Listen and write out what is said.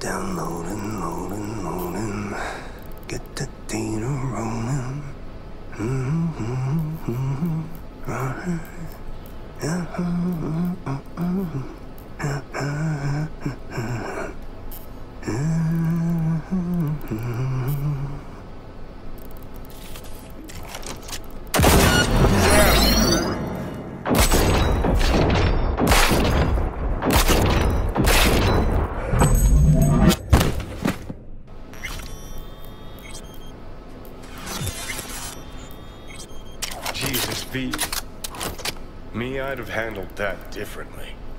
Downloading, loading, loading. Get the data rolling. Right. Jesus, V. Me, I'd have handled that differently.